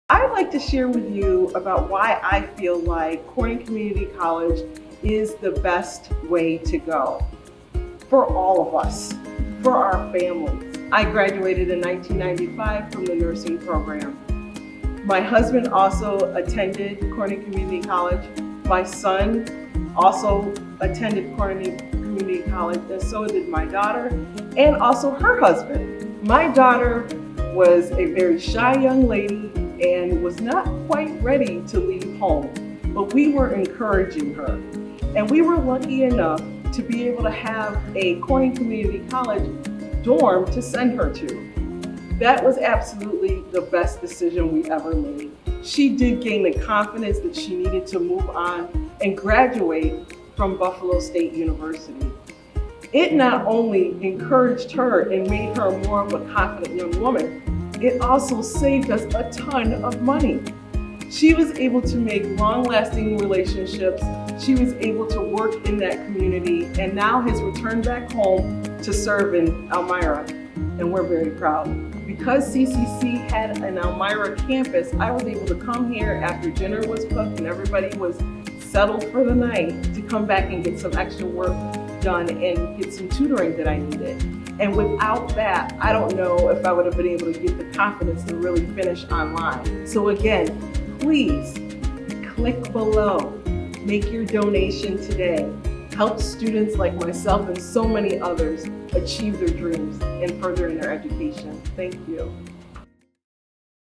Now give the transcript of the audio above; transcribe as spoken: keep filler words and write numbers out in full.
I'd like to share with you about why I feel like Corning Community College is the best way to go for all of us, for our families. I graduated in nineteen ninety-five from the nursing program. My husband also attended Corning Community College. My son also attended Corning Community College, and so did my daughter, and also her husband. My daughter was a very shy young lady and was not quite ready to leave home, but we were encouraging her. And we were lucky enough to be able to have a Corning Community College dorm to send her to. That was absolutely the best decision we ever made. She did gain the confidence that she needed to move on and graduate from Buffalo State University. It not only encouraged her and made her more of a confident young woman, it also saved us a ton of money. She was able to make long-lasting relationships. She was able to work in that community and now has returned back home to serve in Elmira, and we're very proud. Because C C C had an Elmira campus, I was able to come here after dinner was cooked and everybody was settled for the night to come back and get some extra work done and get some tutoring that I needed. And without that, I don't know if I would have been able to get the confidence to really finish online. So again, please click below, make your donation today. Help students like myself and so many others achieve their dreams and further in their education. Thank you.